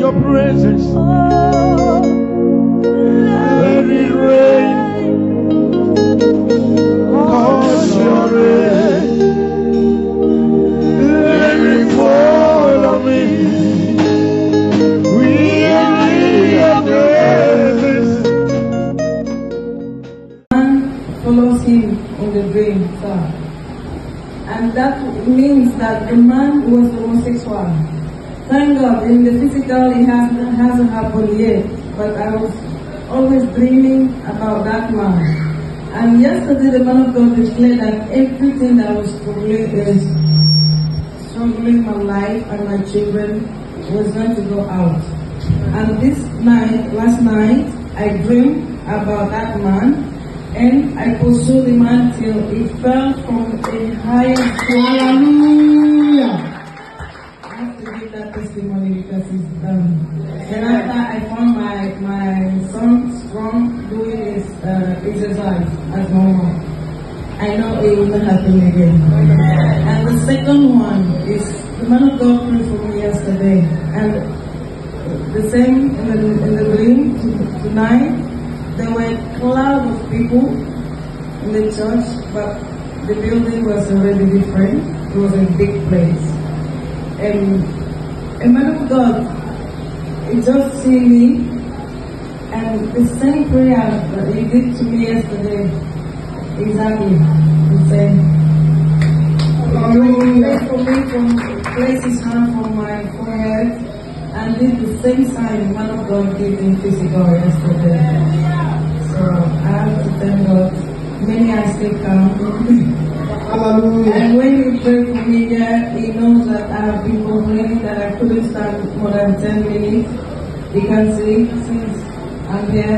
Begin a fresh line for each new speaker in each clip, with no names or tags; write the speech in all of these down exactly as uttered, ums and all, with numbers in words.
your presence. Let it rain. Cause your rain. Let it fall on me. We need your presence.
Man follows him in the dream, sir. And that means that the man was homosexual. Thank God, in the physical it has, hasn't happened yet, but I was always dreaming about that man. And yesterday the man of God declared that everything that was struggling, uh, struggling my life and my children was going to go out. And this night, last night, I dreamed about that man. And I pursued him until he fell from a higher place. Hallelujah! I have to give that testimony because it's done. And after I found my, my son strong doing his uh, exercise as normal. I know it will not happen again. And the second one is the man of God prayed for me yesterday. And the same in the, in the dream tonight. There were a cloud of people in the church, but the building was already different. It was a big place. And a man of God, he just see me, and the same prayer that he did to me yesterday, exactly the same. He prayed for me from place his hand from my forehead, and did the same sign the man of God did in physical yesterday. So I have to thank God. Many are still come. And when he prayed for me here, he knows that I have been complaining that I couldn't stand more than ten minutes. He can see since I'm here.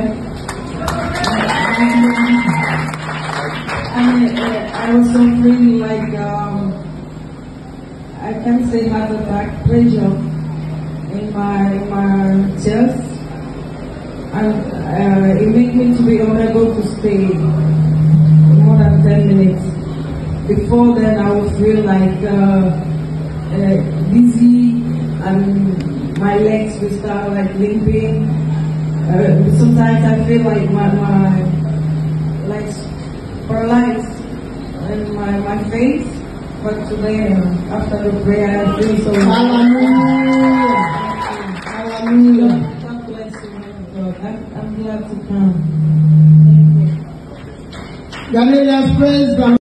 And uh, I was suffering like, um, I can't say heart attack, pressure in my, in my chest. And uh, it made me to be unable to stay more than ten minutes. Before then, I would feel like uh, uh, dizzy, and my legs would start like limping. Uh, sometimes I feel like my, my legs paralyzed in my, my face. But today, uh, after the prayer, I feel so. Hallelujah! Hallelujah! I'm glad to come.
Thank you. Praise God.